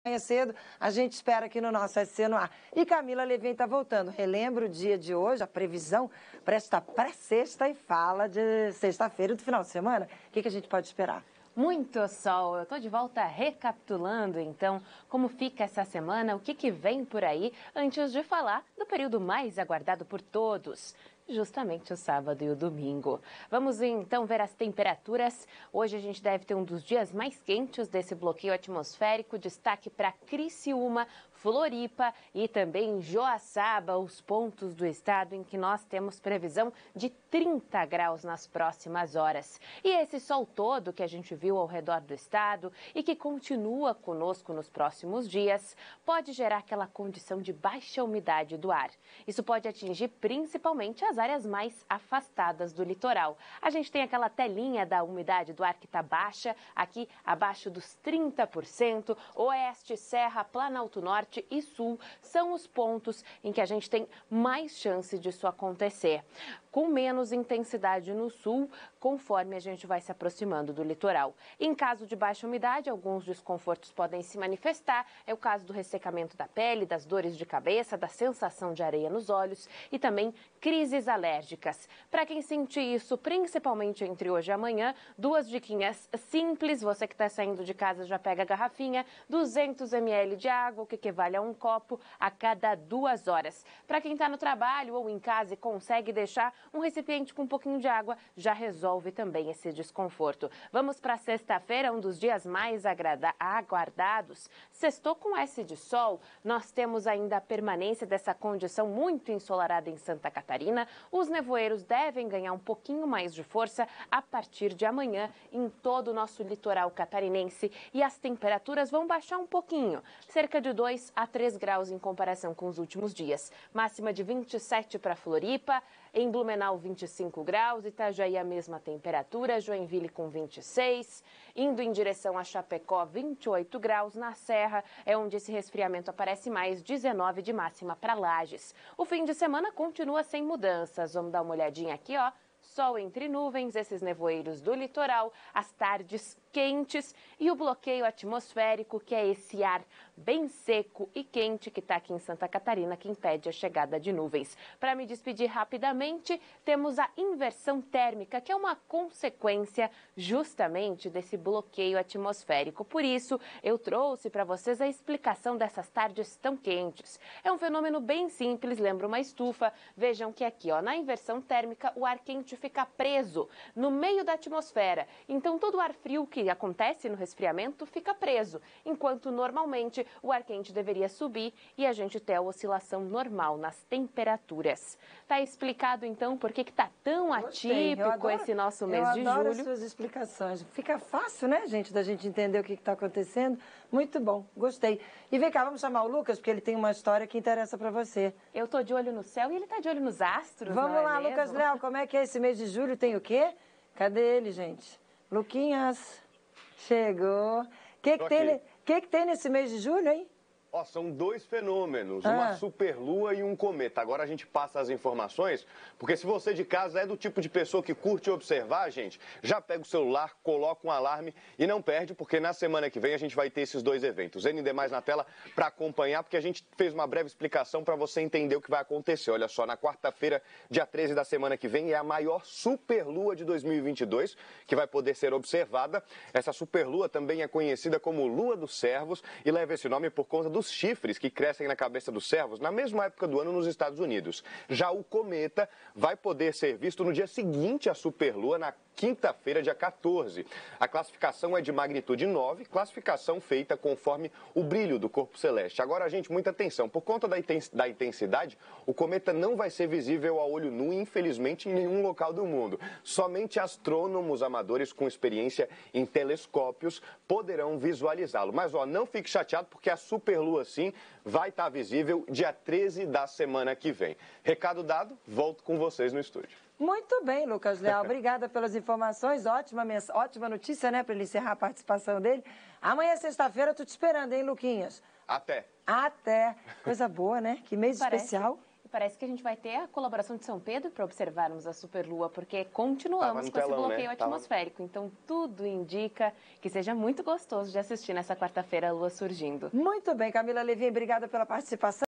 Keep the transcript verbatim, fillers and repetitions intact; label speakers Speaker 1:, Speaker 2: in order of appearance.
Speaker 1: Amanhã cedo, a gente espera aqui no nosso S C no ar. E Camila Levin está voltando. Relembra o dia de hoje, a previsão para esta pré-sexta e fala de sexta-feira do final de semana. O que, que a gente pode esperar?
Speaker 2: Muito sol. Eu estou de volta recapitulando, então, como fica essa semana, o que, que vem por aí, antes de falar do período mais aguardado por todos, justamente o sábado e o domingo. Vamos então ver as temperaturas. Hoje a gente deve ter um dos dias mais quentes desse bloqueio atmosférico. Destaque para Criciúma, Floripa e também Joaçaba, os pontos do estado em que nós temos previsão de trinta graus nas próximas horas. E esse sol todo que a gente viu ao redor do estado e que continua conosco nos próximos dias, pode gerar aquela condição de baixa umidade do ar. Isso pode atingir principalmente as áreas mais afastadas do litoral. A gente tem aquela telinha da umidade do ar que está baixa, aqui abaixo dos trinta por cento, oeste, serra, planalto norte e sul são os pontos em que a gente tem mais chance disso acontecer. Com menos intensidade no sul, conforme a gente vai se aproximando do litoral. Em caso de baixa umidade, alguns desconfortos podem se manifestar. É o caso do ressecamento da pele, das dores de cabeça, da sensação de areia nos olhos e também crises alérgicas. Para quem sentir isso, principalmente entre hoje e amanhã, duas diquinhas simples. Você que está saindo de casa já pega a garrafinha, duzentos mililitros de água, o que equivale a um copo a cada duas horas. Para quem está no trabalho ou em casa e consegue deixar um recipiente com um pouquinho de água, já resolve também esse desconforto. Vamos para sexta-feira, um dos dias mais aguardados. Sextou com S de sol, nós temos ainda a permanência dessa condição muito ensolarada em Santa Catarina. Os nevoeiros devem ganhar um pouquinho mais de força a partir de amanhã em todo o nosso litoral catarinense e as temperaturas vão baixar um pouquinho, cerca de dois a três graus em comparação com os últimos dias. Máxima de vinte e sete para Floripa, em Blumenau vinte e cinco graus, Itajaí a mesma temperatura, Joinville com vinte e seis, indo em direção a Chapecó vinte e oito graus, na Serra é onde esse resfriamento aparece mais, dezenove de máxima para Lages. O fim de semana continua sem mudanças, vamos dar uma olhadinha aqui, ó. Sol entre nuvens, esses nevoeiros do litoral, as tardes quentes e o bloqueio atmosférico, que é esse ar bem seco e quente que está aqui em Santa Catarina, que impede a chegada de nuvens. Para me despedir rapidamente, temos a inversão térmica, que é uma consequência justamente desse bloqueio atmosférico. Por isso, eu trouxe para vocês a explicação dessas tardes tão quentes. É um fenômeno bem simples, lembra uma estufa. Vejam que aqui, ó, na inversão térmica, o ar quente fica preso no meio da atmosfera. Então, todo o ar frio que acontece no resfriamento fica preso, enquanto normalmente o ar quente deveria subir e a gente ter a oscilação normal nas temperaturas. Tá explicado então por que que tá tão atípico adoro, esse nosso mês de julho?
Speaker 1: Eu adoro as suas explicações. Fica fácil, né, gente, da gente entender o que está acontecendo. Muito bom, gostei. E vem cá, vamos chamar o Lucas, porque ele tem uma história que interessa para você.
Speaker 2: Eu tô de olho no céu e ele tá de olho nos astros,
Speaker 1: Vamos
Speaker 2: não é
Speaker 1: lá,
Speaker 2: mesmo?
Speaker 1: Lucas Léo, como é que é esse mês de julho? Tem o quê? Cadê ele, gente? Luquinhas, chegou. O que, que, tem, que, que tem nesse mês de julho, hein?
Speaker 3: Ó, são dois fenômenos,
Speaker 1: ah.
Speaker 3: uma superlua e um cometa. Agora a gente passa as informações, porque se você de casa é do tipo de pessoa que curte observar, gente, já pega o celular, coloca um alarme e não perde, porque na semana que vem a gente vai ter esses dois eventos. N D mais na tela para acompanhar, porque a gente fez uma breve explicação para você entender o que vai acontecer. Olha só, na quarta-feira, dia treze da semana que vem, é a maior superlua de dois mil e vinte e dois, que vai poder ser observada. Essa superlua também é conhecida como Lua dos Servos e leva esse nome por conta do dos chifres que crescem na cabeça dos servos na mesma época do ano nos Estados Unidos. Já o cometa vai poder ser visto no dia seguinte à superlua, na quinta-feira, dia quatorze. A classificação é de magnitude nove, classificação feita conforme o brilho do corpo celeste. Agora, gente, muita atenção. Por conta da intensidade, o cometa não vai ser visível a olho nu, infelizmente, em nenhum local do mundo. Somente astrônomos amadores com experiência em telescópios poderão visualizá-lo. Mas, ó, não fique chateado, porque a superlua Lua, sim, vai estar visível dia treze da semana que vem. Recado dado, volto com vocês no estúdio.
Speaker 1: Muito bem, Lucas Leal. Obrigada pelas informações. Ótima, ótima notícia, né, para ele encerrar a participação dele. Amanhã, sexta-feira, eu tô te esperando, hein, Luquinhas?
Speaker 3: Até.
Speaker 1: Até. Coisa boa, né? Que mês
Speaker 2: Parece.
Speaker 1: especial.
Speaker 2: parece que a gente vai ter a colaboração de São Pedro para observarmos a superlua, porque continuamos com
Speaker 3: telão,
Speaker 2: esse bloqueio
Speaker 3: né?
Speaker 2: atmosférico. Tava... Então, tudo indica que seja muito gostoso de assistir nessa quarta-feira a lua surgindo.
Speaker 1: Muito bem, Camila Levin, obrigada pela participação.